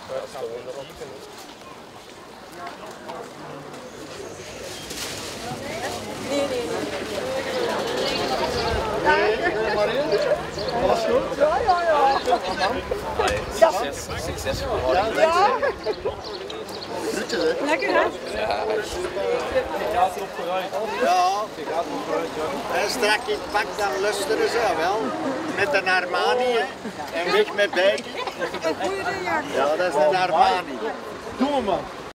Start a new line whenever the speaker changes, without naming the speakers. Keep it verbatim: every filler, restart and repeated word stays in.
Nee, nee, nee.
Nee, maar in. Was goed?
Ja, ja, ja.
Succes, succes voor
Ja.
Groetjes, hè?
Lekker, hè?
Ja,
Je gaat erop vooruit.
Ja.
Je gaat erop vooruit, Jan.
En strak in het pak, dan luisteren ze wel. Met een Armani, hè. En weg met Bijkie.
Een goede reactie.
Ja, dat is een Armani.
Doe hem, man.